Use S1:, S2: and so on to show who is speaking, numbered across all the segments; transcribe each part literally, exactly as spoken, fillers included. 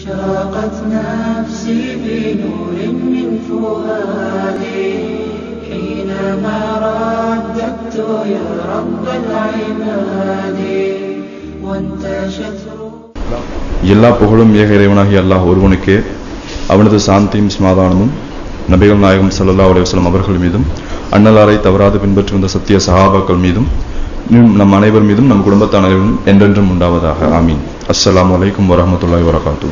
S1: أشرقت نفسي بنور من فؤادي حينما رددت يا رب العباد وانتشت
S2: எல்லா புகழும் ஏக இறைவனாகிய அல்லாஹ் ஒருவனுக்கே, அவனது சாந்தியும் சமாதானமும் நபிகள் நாயகம் ஸல்லல்லாஹு அலைஹி வஸல்லம் அவர்கள் மீதும் அன்னலாரை தவறாது பின்பற்றி வந்த சத்திய சஹாபாக்கள் மீதும் நம் அனைவர் மீதும் நம் குடும்பத்தானவர்களும் என்றென்றும் உண்டாவதாக. ஆமீன். அஸ்ஸலாமு அலைக்கும் வரஹ்மத்துல்லாஹி வபரகாத்துஹு.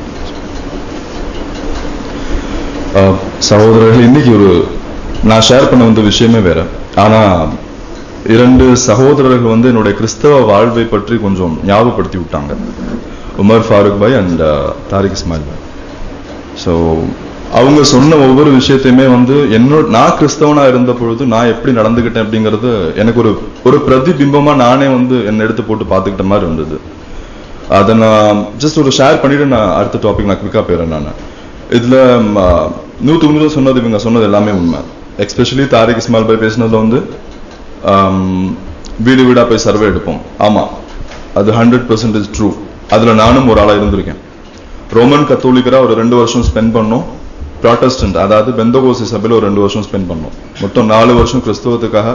S2: சகோதரர்கள், இன்னைக்கு ஒரு நான் ஷேர் பண்ண வந்த விஷயமே வேற. ஆனா இரண்டு சகோதரர்கள் வந்து என்னுடைய கிறிஸ்தவ வாழ்வை பற்றி கொஞ்சம் ஞாபகப்படுத்தி விட்டாங்க. உமர் ஃபாரூக் பாய் அண்ட் தாரிக் இஸ்மாயில் பாய். ஸோ அவங்க சொன்ன ஒவ்வொரு விஷயத்தையுமே வந்து என்னோட நான் கிறிஸ்தவனா இருந்த பொழுது நான் எப்படி நடந்துகிட்டேன் அப்படிங்கிறது எனக்கு ஒரு ஒரு பிரதிபிம்பமா நானே வந்து என்னை எடுத்து போட்டு பார்த்துக்கிட்ட மாதிரி இருந்தது. அதை நான் ஜஸ்ட் ஒரு ஷேர் பண்ணிட்டு நான் அடுத்த டாபிக் நான் குவிக்கா போயிடுறேன். நான் இதுல நூற்றுக்கு நூறு சொன்னது இவங்க சொன்னது எல்லாமே உண்மை. எஸ்பெஷலி தாரிக் இஸ்மாயில் பாய் பேசினதுல வந்து வீடு வீடா போய் சர்வே எடுப்போம். ஆமா, அது ஹண்ட்ரட் பர்சன்டேஜ் ட்ரூ. அதுல நானும் ஒரு ஆளா இருந்திருக்கேன். ரோமன் கத்தோலிக்கரா ஒரு ரெண்டு வருஷம் ஸ்பெண்ட் பண்ணோம். ப்ராட்டஸ்டன்ட் அதாவது பெந்தகோஸ்தி சபையில ஒரு ரெண்டு வருஷம் ஸ்பெண்ட் பண்ணோம். மொத்தம் நாலு வருஷம் கிறிஸ்தவத்துக்காக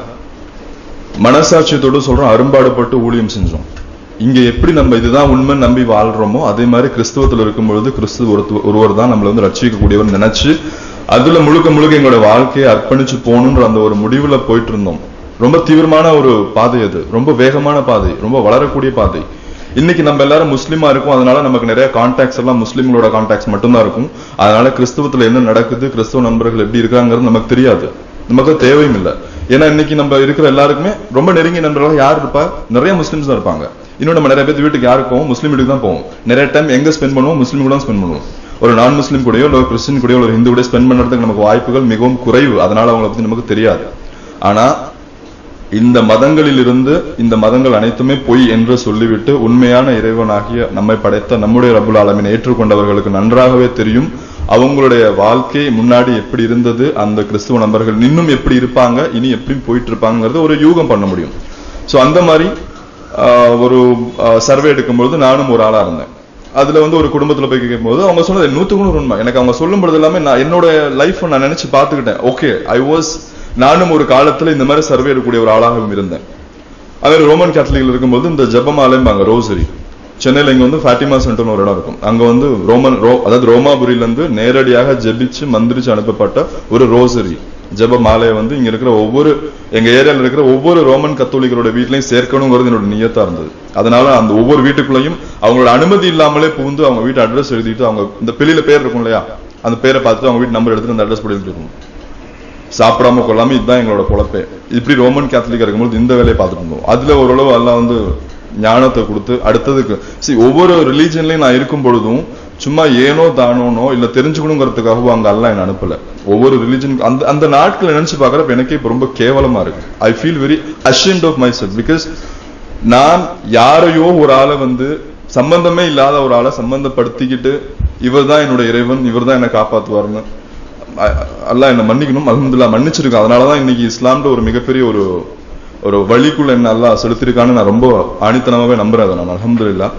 S2: மனசாட்சியத்தோடு சொல்றோம் அரும்பாடுபட்டு ஊழியம் செஞ்சோம். இங்க எப்படி நம்ம இதுதான் உண்மை நம்பி வாழ்றோமோ அதே மாதிரி கிறிஸ்தவத்தில் இருக்கும் பொழுது கிறிஸ்துவ ஒருவர் தான் நம்மளை வந்து ரட்சிக்கக்கூடியவர் நினைச்சு அதுல முழுக்க முழுக்க எங்களோட வாழ்க்கையை அர்ப்பணிச்சு போகணுன்ற அந்த ஒரு முடிவுல போயிட்டு இருந்தோம். ரொம்ப தீவிரமான ஒரு பாதை, அது ரொம்ப வேகமான பாதை, ரொம்ப வளரக்கூடிய பாதை. இன்னைக்கு நம்ம எல்லாரும் முஸ்லீமா இருக்கும், அதனால நமக்கு நிறைய கான்டாக்ட்ஸ் எல்லாம் முஸ்லீம்களோட கான்டாக்ட்ஸ் மட்டும்தான் இருக்கும். அதனால கிறிஸ்தவத்துல என்ன நடக்குது, கிறிஸ்தவ நண்பர்கள் எப்படி இருக்காங்கிறது நமக்கு தெரியாது, நமக்கு தேவையும் இல்லை. ஏன்னா இன்னைக்கு நம்ம இருக்கிற எல்லாருக்குமே ரொம்ப நெருங்கிய நண்பர்கள் யார் இருப்பா, நிறைய முஸ்லீம்ஸ் தான் இருப்பாங்க. இன்னும் நம்ம நிறைய பேர் வீட்டுக்கு யாருக்கு போவோம், முஸ்லீம் வீட்டுக்கு தான் போவோம். நிறைய டைம் எங்க ஸ்பெண்ட் பண்ணுவோம், முஸ்லீம் கூட ஸ்பெண்ட் பண்ணுவோம். ஒரு நான் முஸ்லீம் கூடயோ இல்லை ஒரு கிறிஸ்டின் கூடயோ ஒரு ஹிந்து கூட ஸ்பெண்ட் பண்ணுறதுக்கு நமக்கு வாய்ப்புகள் மிகவும் குறைவு. அதனால அவங்களை பத்தி நமக்கு தெரியாது. ஆனா இந்த மதங்களில் இருந்து இந்த மதங்கள் அனைத்துமே பொய் என்று சொல்லிவிட்டு உண்மையான இறைவனாகிய நம்மை படைத்த நம்முடைய ரப்புல் ஆலமீனை ஏற்றுக்கொண்டவர்களுக்கு நன்றாகவே தெரியும் அவங்களுடைய வாழ்க்கை முன்னாடி எப்படி இருந்தது, அந்த கிறிஸ்துவ நண்பர்கள் இன்னும் எப்படி இருப்பாங்க, இனி எப்படி போயிட்டு இருப்பாங்கிறது ஒரு யூகம் பண்ண முடியும். ஸோ அந்த மாதிரி ஒரு சர்வே எடுக்கும்போது நானும் ஒரு ஆளா இருந்தேன். அதுல வந்து ஒரு குடும்பத்துல போய் கேட்கும்போது அவங்க சொன்னது நூத்துக்கு நூறு உண்மை. எனக்கு அவங்க சொல்லும் பொழுது எல்லாமே நான் என்னோட லைஃப் நான் நினைச்சு பார்த்துக்கிட்டேன். ஓகே, ஐ வாஸ் நானும் ஒரு காலத்துல இந்த மாதிரி சர்வே எடுக்கக்கூடிய ஒரு ஆளாகவும் இருந்தேன். அதே ரோமன் கேத்தலிக்ல இருக்கும்போது இந்த ஜெபமாலைம்பாங்க, ரோசரி. சென்னையில இங்க வந்து ஃபாட்டிமா சென்டர்னு ஒரு இடம் இருக்கும். அங்க வந்து ரோமன் ரோ அதாவது ரோமாபுரியில இருந்து நேரடியாக ஜெபிச்சு மந்திரிச்சு அனுப்பப்பட்ட ஒரு ரோசரி ஜெப மாலையை வந்து இங்க இருக்கிற ஒவ்வொரு எங்க ஏரியால இருக்கிற ஒவ்வொரு ரோமன் கத்தோலிக்கரோட வீட்லயும் சேர்க்கணுங்கிறது என்னோட நியத்தா இருந்தது. அதனால அந்த ஒவ்வொரு வீட்டுக்குள்ளேயும் அவங்களோட அனுமதி இல்லாமலே புகுந்து அவங்க வீட்டு அட்ரஸ் எழுதிட்டு அவங்க இந்த பிள்ளையில பேர் இருக்கும் இல்லையா, அந்த பேரை பார்த்துட்டு அவங்க வீட்டு நம்பர் எடுத்துட்டு அந்த அட்ரஸ் போட்டு எழுதிட்டு சாப்பிடாம கொள்ளாம இதுதான் எங்களோட பொழப்பே. இப்படி ரோமன் கேத்தலிக்கா இருக்கும்போது இந்த வேலையை பார்த்துட்டு இருந்தோம். அதுல ஓரளவு எல்லாம் வந்து ஞானத்தை கொடுத்து அடுத்ததுக்கு சி ஒவ்வொரு ரிலீஜன்லயும் நான் இருக்கும் பொழுதும் சும்மா ஏனோ தானோனோ இல்ல தெரிஞ்சுக்கணுங்கிறதுக்காகவும் அங்க எல்லாம் என்ன அனுப்பல. ஒவ்வொரு ரிலீஜன் அந்த அந்த நாட்களை நினைச்சு பாக்குறப்ப எனக்கே இப்ப ரொம்ப கேவலமா இருக்கு. I feel very ashamed of my self. Because நான் யாரையோ ஒரு ஆளை வந்து சம்பந்தமே இல்லாத ஒரு ஆளை சம்பந்தப்படுத்திக்கிட்டு இவர் தான் என்னோட இறைவன், இவர் தான் என்னை காப்பாத்துவார்னு அல்லாஹ் என்ன மன்னிக்கணும், அல்ஹம்துலில்லாஹ் மன்னிச்சிருக்கேன். அதனாலதான் இன்னைக்கு இஸ்லாம்ல ஒரு மிகப்பெரிய ஒரு ஒரு வழிக்குள்ள என்ன அல்லாஹ் செலுத்திருக்கான்னு நான் ரொம்ப ஆணித்தனமாவே நம்புறேன். நான் அல்ஹம்துலில்லாஹ்.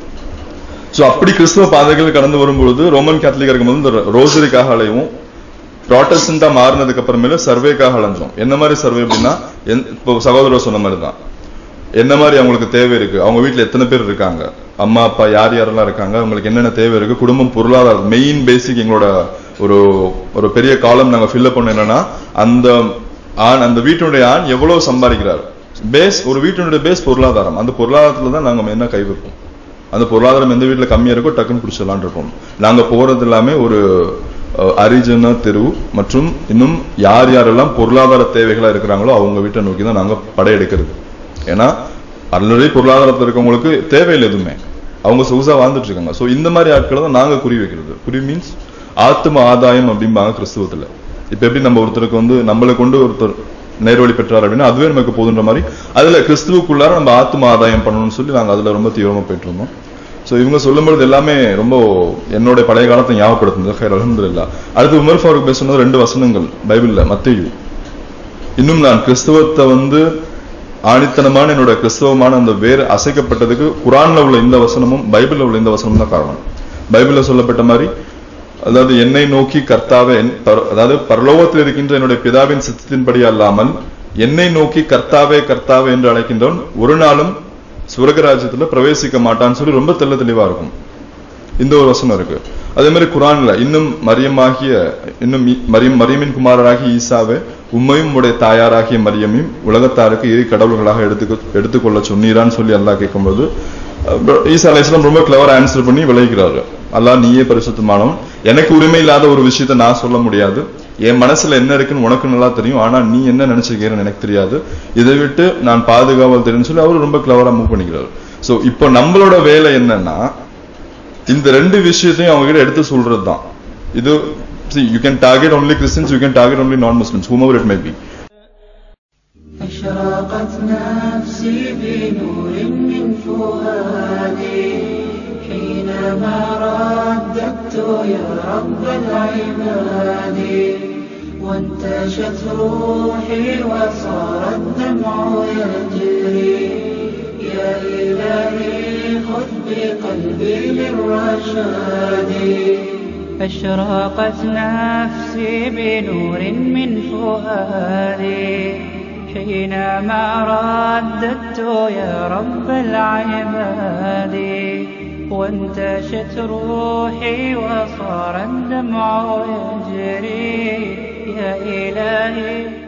S2: சோ அப்படி கிறிஸ்தவ பாதைகள் கடந்து வரும்பொழுது ரோமன் கேத்தலிக்கா இருக்கும்போது இந்த ரோசரிக்காக அலையும், ப்ராட்டஸ்டன்டா மாறினதுக்கு அப்புறமேல சர்வேக்காக அலைஞ்சோம். என்ன மாதிரி சர்வே அப்படின்னா, இப்போ சகோதரர் சொன்ன மாதிரி தான், என்ன மாதிரி அவங்களுக்கு தேவை இருக்கு, அவங்க வீட்டுல எத்தனை பேர் இருக்காங்க, அம்மா அப்பா யார் யாரெல்லாம் இருக்காங்க, அவங்களுக்கு என்னென்ன தேவை இருக்கு, குடும்பம் பொருளாதாரம் மெயின் பேசிக் எங்களோட ஒரு ஒரு பெரிய காலம் நாங்க ஃபில் பண்ண என்னன்னா அந்த ஆண் அந்த வீட்டினுடைய ஆண் எவ்வளவு சம்பாதிக்கிறார், பேஸ் ஒரு வீட்டினுடைய பேஸ் பொருளாதாரம். அந்த பொருளாதாரத்துல தான் நாங்க என்ன கை வைப்போம். அந்த பொருளாதாரம் எந்த வீட்டுல கம்மியா இருக்கோ டக்குன்னு பிடிச்சிடலான் இருப்போம். நாங்க போறது எல்லாமே ஒரு அரிஜன தெரு மற்றும் இன்னும் யார் யாரெல்லாம் பொருளாதார தேவைகளா இருக்கிறாங்களோ அவங்க வீட்டை நோக்கி தான் நாங்க படையெடுக்கிறது. ஏன்னா ஆல்ரெடி பொருளாதாரத்தில் இருக்கவங்களுக்கு தேவையில்லை எதுவுமே, அவங்க சொகுசா வாழ்ந்துட்டு இருக்காங்க. ஸோ இந்த மாதிரி ஆட்களை தான் நாங்க குறி வைக்கிறது. குறி மீன்ஸ் ஆத்ம ஆதாயம் அப்படிம்பாங்க கிறிஸ்துவத்துல. இப்ப எப்படி நம்ம ஒருத்தருக்கு வந்து நம்மளை கொண்டு ஒருத்தர் நேர்வழி பெற்றார் அப்படின்னா அதுவே நமக்கு போதுன்ற மாதிரி அதுல கிறிஸ்துவுக்குள்ளார நம்ம ஆத்ம ஆதாயம் பண்ணணும்னு சொல்லி நாங்க அதுல ரொம்ப தீவிரமா போயிட்டு இருந்தோம். ஸோ இவங்க சொல்லும்போது எல்லாமே ரொம்ப என்னுடைய பழைய காலத்தை ஞாபகப்படுத்துது. ஹைர் அல்ஹம்துலில்லாஹ். அடுத்து உமர் ஃபாரூக் பேசுனது ரெண்டு வசனங்கள் பைபிள்ல, மத்தேயு. இன்னும் நான் கிறிஸ்தவத்தை வந்து ஆணித்தனமான என்னோட கிறிஸ்தவமான அந்த வேறு அசைக்கப்பட்டதுக்கு குரான்ல உள்ள இந்த வசனமும் பைபிள்ல உள்ள இந்த வசனமும் தான் காரணம். பைபிள்ல சொல்லப்பட்ட மாதிரி, அதாவது என்னை நோக்கி கர்த்தாவே, அதாவது பரலோகத்தில் இருக்கின்ற என்னுடைய பிதாவின் சித்தத்தின்படி அல்லாமல் என்னை நோக்கி கர்த்தாவே கர்த்தாவே என்று அழைக்கின்றவன் ஒரு நாளும் சுவர்கராஜ்யத்துல பிரவேசிக்க மாட்டான்னு சொல்லி ரொம்ப தெள்ள தெளிவா இருக்கும். இந்த ஒரு வசனம் இருக்கு. அதே மாதிரி குரான்ல இன்னும் மரியமாகிய இன்னும் மரியம் மரியமின் குமாரராகிய ஈசாவே, உம்மையும் உடைய தாயாராகிய மரியமையும் உலகத்தாருக்கு இரு கடவுள்களாக எடுத்து எடுத்துக்கொள்ள சொன்னீரான்னு சொல்லி அல்லாஹ் கேட்கும்போது ஈசா அலைஹிஸ்ஸலாம் ரொம்ப கிளவர் ஆன்சர் பண்ணி விளைக்கிறாரு. அல்லாஹ் நீயே பரிசுத்தமானவன், எனக்கு உரிமை இல்லாத ஒரு விஷயத்த நான் சொல்ல முடியாது, என் மனசுல என்ன இருக்குன்னு உனக்கு நல்லா தெரியும், ஆனா நீ என்ன நினைச்சிருக்கேன்னு எனக்கு தெரியாது, இதை விட்டு நான் பாதுகாவல் தெரியும்னு சொல்லி அவரு ரொம்ப கிளவரா மூவ் பண்ணிக்கிறாரு. சோ இப்போ நம்மளோட வேலை என்னன்னா இந்த ரெண்டு விஷயத்தையும் அவங்க கிட்ட எடுத்து சொல்றது தான். இது see you can target only Christians, you can target only non-Muslims, whomever it may be.
S1: أشرقت نفسي بنور من فؤادي حينما رددت يا رب العباد وانتشت روحي وصار الدمع يجري يا إلهي خذ بقلبي للرشاد. أشرقت نفسي بنور من فؤادي حينما رددت يا رب العباد وانتشت روحي وصار الدمع يجري يا إلهي